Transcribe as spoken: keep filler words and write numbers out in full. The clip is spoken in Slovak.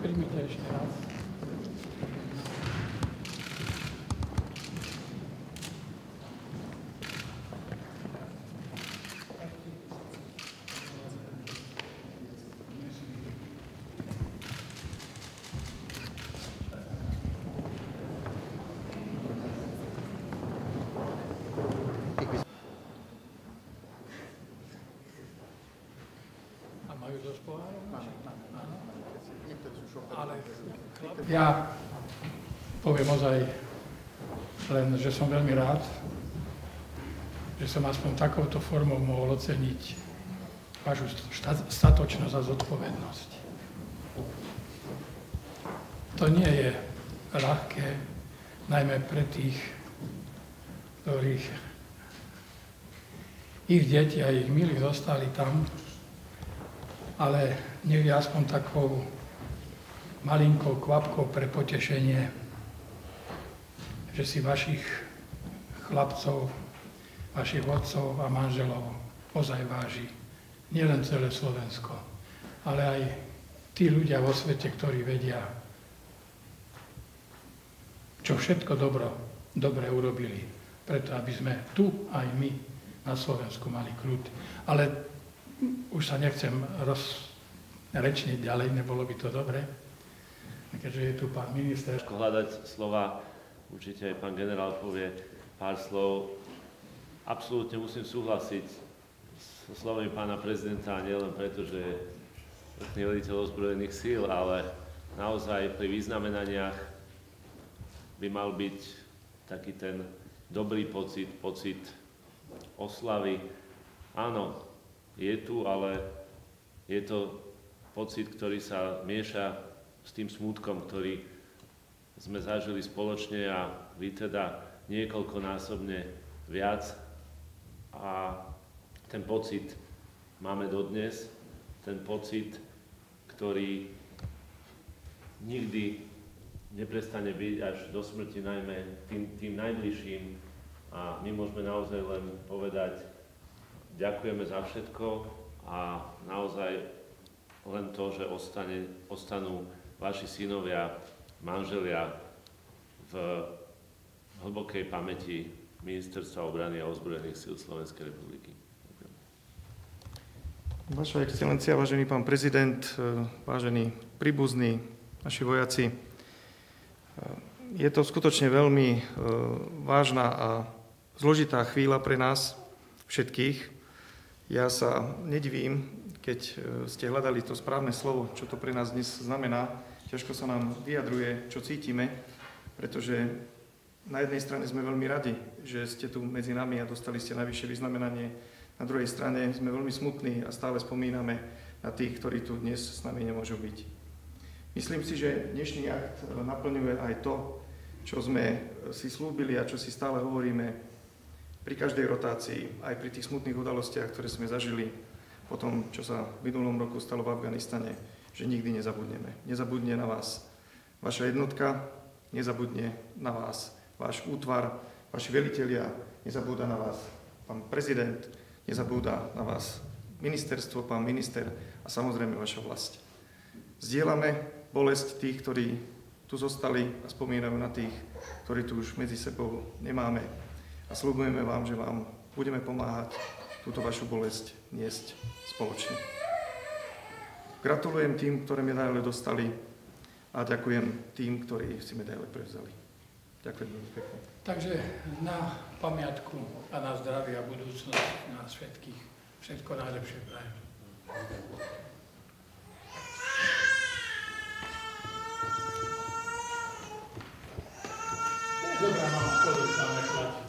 Príjmite ešte raz. Majú dosť pohárov? Áno. Ale ja poviem ozaj len, že som veľmi rád, že som aspoň takouto formou mohol oceniť vašu statočnosť a zodpovednosť. To nie je ľahké, najmä pre tých, ktorých ich deti a ich milí zostali tam, ale nech je aspoň takou malinkou kvapkou pre potešenie, že si vašich chlapcov, vašich otcov a manželov ozaj váži nielen celé Slovensko, ale aj tí ľudia vo svete, ktorí vedia, čo všetko dobro, dobre urobili, preto aby sme tu aj my na Slovensku mali kľud. Ale už sa nechcem rozrečniť ďalej, nebolo by to dobre, keďže je tu pán minister. Hľadať slova, určite aj pán generál povie pár slov. Absolútne musím súhlasiť so slovami pána prezidenta, nielen preto, že je vrchný veliteľ ozbrojených síl, ale naozaj pri vyznamenaniach by mal byť taký ten dobrý pocit, pocit oslavy. Áno, je tu, ale je to pocit, ktorý sa mieša s tým smútkom, ktorý sme zažili spoločne a vy teda niekoľkonásobne viac. A ten pocit máme dodnes, ten pocit, ktorý nikdy neprestane byť až do smrti, najmä tým, tým najbližším. A my môžeme naozaj len povedať, ďakujeme za všetko a naozaj len to, že ostane, ostanú vaši synovia, manželia v hlbokej pamäti Ministerstva obrany a ozbrojených síl Slovenskej republiky. Vaša excelencia, vážený pán prezident, vážení príbuzní, naši vojaci, je to skutočne veľmi vážna a zložitá chvíľa pre nás všetkých. Ja sa nedivím, keď ste hľadali to správne slovo, čo to pre nás dnes znamená. Ťažko sa nám vyjadruje, čo cítime, pretože na jednej strane sme veľmi radi, že ste tu medzi nami a dostali ste najvyššie vyznamenanie. Na druhej strane sme veľmi smutní a stále spomíname na tých, ktorí tu dnes s nami nemôžu byť. Myslím si, že dnešný akt naplňuje aj to, čo sme si slúbili a čo si stále hovoríme pri každej rotácii, aj pri tých smutných udalostiach, ktoré sme zažili po tom, čo sa v minulom roku stalo v Afganistane, že nikdy nezabudneme. Nezabudne na vás vaša jednotka, nezabudne na vás váš útvar, vaši velitelia, nezabúda na vás pán prezident, nezabúda na vás ministerstvo, pán minister a samozrejme vaša vlast. Zdieľame bolesť tých, ktorí tu zostali a spomínajú na tých, ktorí tu už medzi sebou nemáme. A sľubujeme vám, že vám budeme pomáhať túto vašu bolesť niesť spoločne. Gratulujem tým, ktoré medaile dostali a ďakujem tým, ktorí si medaile prevzali. Ďakujem veľmi pekne. Takže na pamiatku a na zdravie a budúcnosť nás všetkých všetko najlepšie prajem. Dobrá, mám podľa